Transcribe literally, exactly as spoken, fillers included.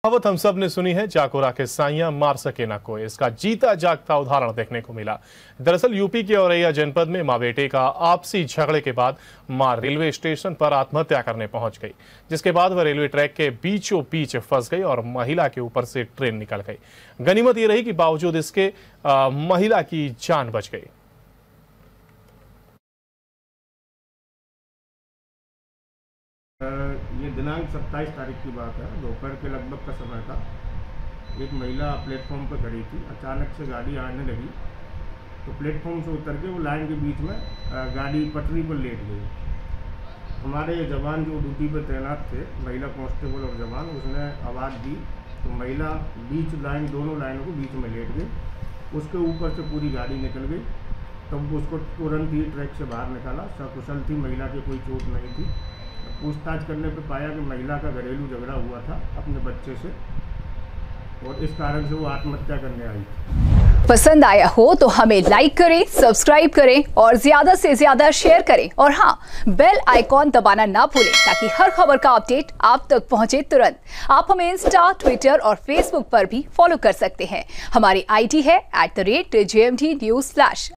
कहावत हम सब ने सुनी है, चाकोरा के साइयां मार सके ना कोई। इसका जीता जागता उदाहरण देखने को मिला। दरअसल यूपी के औरैया जनपद में मां बेटे का आपसी झगड़े के बाद मां रेलवे स्टेशन पर आत्महत्या करने पहुंच गई, जिसके बाद वह रेलवे ट्रैक के बीचों बीच फंस गई और महिला के ऊपर से ट्रेन निकल गई। गनीमत ये रही कि बावजूद इसके आ, महिला की जान बच गई। ये दिनांक सत्ताईस तारीख की बात है। दोपहर के लगभग का समय था। एक महिला प्लेटफॉर्म पर खड़ी थी। अचानक से गाड़ी आने लगी तो प्लेटफॉर्म से उतर के वो लाइन के बीच में गाड़ी पटरी पर लेट गई। हमारे जवान जो ड्यूटी पर तैनात थे, महिला कांस्टेबल और जवान, उसने आवाज़ दी तो महिला बीच लाइन, दोनों लाइनों को बीच में लेट गई। उसके ऊपर से पूरी गाड़ी निकल गई। तब उसको तुरंत ही ट्रैक से बाहर निकाला। सकुशल थी, महिला की कोई चोट नहीं थी। पूछताछ करने पर पाया कि महिला का घरेलू झगड़ा हुआ था अपने बच्चे से और इस कारण से वो आत्महत्या करने आई। पसंद आया हो तो हमें लाइक करें, सब्सक्राइब करें और ज्यादा से ज्यादा शेयर करें और हाँ, बेल आइकॉन दबाना ना भूलें ताकि हर खबर का अपडेट आप तक पहुंचे तुरंत। आप हमें इंस्टा, ट्विटर और फेसबुक पर भी फॉलो कर सकते हैं। हमारी आईडी है at the rate J M D news flash.